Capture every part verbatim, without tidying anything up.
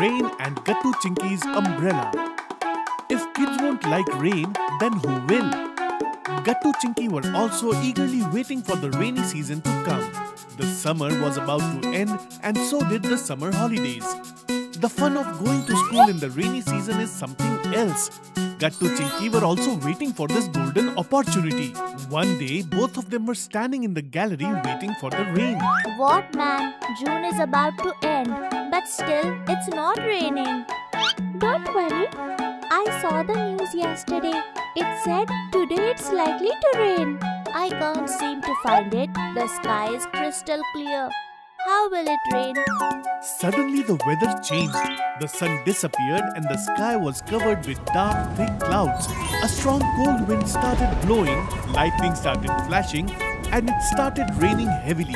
Rain and Gattu Chinky's umbrella. If kids won't like rain, then who will? Gattu Chinky were also eagerly waiting for the rainy season to come. The summer was about to end and so did the summer holidays. The fun of going to school in the rainy season is something else. Gattu Chinky were also waiting for this golden opportunity. One day, both of them were standing in the gallery waiting for the rain. What man? June is about to end, but still it's not raining. Don't worry. I saw the news yesterday. It said today it's likely to rain. I can't seem to find it. The sky is crystal clear. How will it rain? Suddenly the weather changed. The sun disappeared and the sky was covered with dark, thick clouds. A strong cold wind started blowing, lightning started flashing, and it started raining heavily.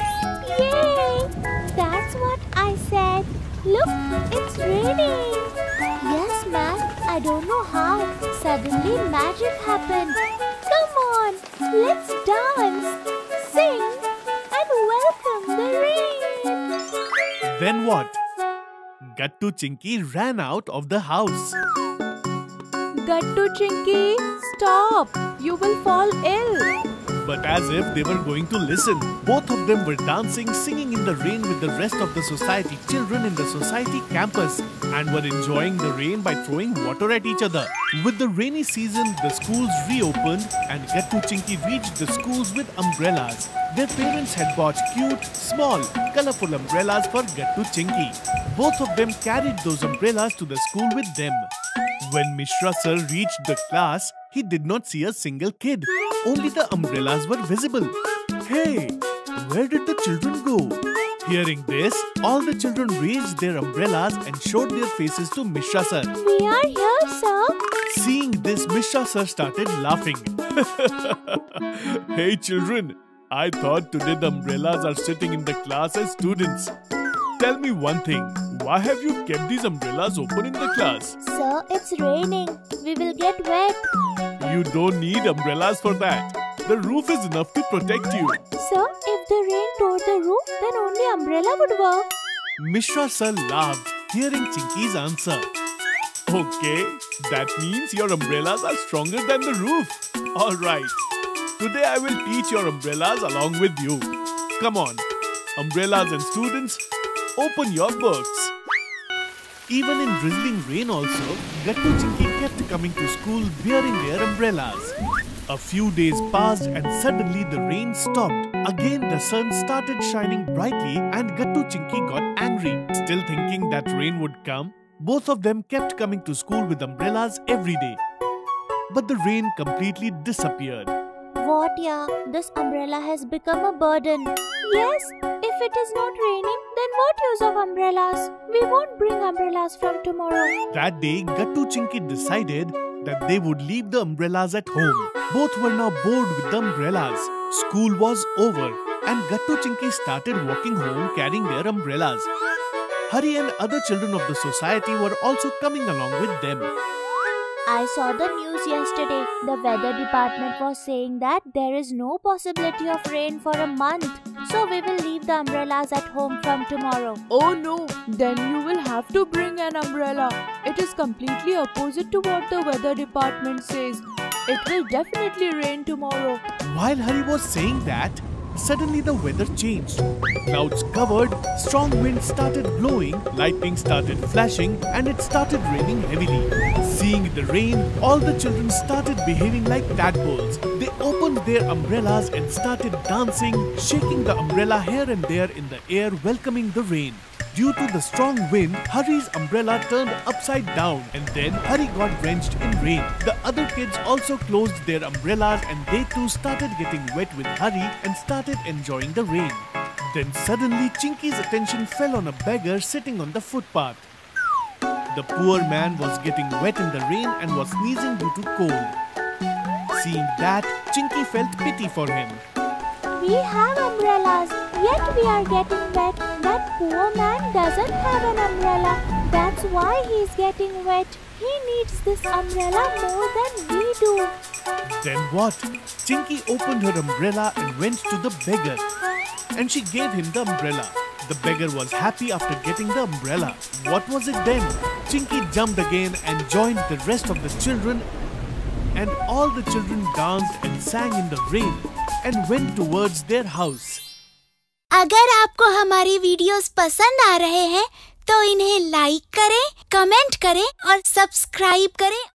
Yay! That's what I said. Look, it's raining. Yes, man. I don't know how. Suddenly magic happened. Come on, let's dance, sing, and welcome the rain. Then what? Gattu Chinky ran out of the house. Gattu Chinky, stop! You will fall ill. But as if they were going to listen, both of them were dancing, singing in the rain with the rest of the society children in the society campus and were enjoying the rain by throwing water at each other. With the rainy season, the schools reopened and Gattu Chinky reached the schools with umbrellas. Their parents had bought cute, small, colorful umbrellas for Gattu Chinky. Both of them carried those umbrellas to the school with them. When Mishra sir reached the class, he did not see a single kid. Only the umbrellas were visible. Hey, where did the children go? Hearing this, all the children raised their umbrellas and showed their faces to Mishra sir. We are here, sir. Seeing this, Mishra sir started laughing. Hey children, I thought today the umbrellas are sitting in the class as students. Tell me one thing, why have you kept these umbrellas open in the class? Sir, it's raining. We will get wet. You don't need umbrellas for that. The roof is enough to protect you. Sir, if the rain tore the roof, then only umbrella would work. Mishra sir laughed, hearing Chinky's answer. Okay, that means your umbrellas are stronger than the roof. Alright, today I will teach your umbrellas along with you. Come on, umbrellas and students, open your books. Even in drizzling rain also, Gattu Chinky kept coming to school bearing their umbrellas. A few days passed and suddenly the rain stopped. Again the sun started shining brightly and Gattu Chinky got angry. Still thinking that rain would come, both of them kept coming to school with umbrellas every day. But the rain completely disappeared. What, yeah? This umbrella has become a burden. Yes, if it is not raining, then what use of umbrellas? We won't bring umbrellas from tomorrow. That day, Gattu Chinky decided that they would leave the umbrellas at home. Both were now bored with the umbrellas. School was over and Gattu Chinky started walking home carrying their umbrellas. Hari and other children of the society were also coming along with them. I saw the news yesterday. The weather department was saying that there is no possibility of rain for a month. So we will leave the umbrellas at home from tomorrow. Oh no, then you will have to bring an umbrella. It is completely opposite to what the weather department says. It will definitely rain tomorrow. While Hari was saying that, suddenly the weather changed. Clouds covered, strong wind started blowing, lightning started flashing, and it started raining heavily. Seeing the rain, all the children started behaving like tadpoles. They opened their umbrellas and started dancing, shaking the umbrella here and there in the air, welcoming the rain. Due to the strong wind, Hari's umbrella turned upside down and then Hari got drenched in rain. The other kids also closed their umbrellas and they too started getting wet with Hari and started enjoying the rain. Then suddenly Chinky's attention fell on a beggar sitting on the footpath. The poor man was getting wet in the rain and was sneezing due to cold. Seeing that, Chinky felt pity for him. We have umbrellas, yet we are getting wet. That poor man doesn't have an umbrella. That's why he's getting wet. He needs this umbrella more than we do. Then what? Chinky opened her umbrella and went to the beggar. And she gave him the umbrella. The beggar was happy after getting the umbrella. What was it then? Chinky jumped again and joined the rest of the children, and all the children danced and sang in the rain and went towards their house. अगर आपको हमारी videos पसंद आ रहे हैं तो इन्हें like करें, comment करें और सब्सक्राइब करें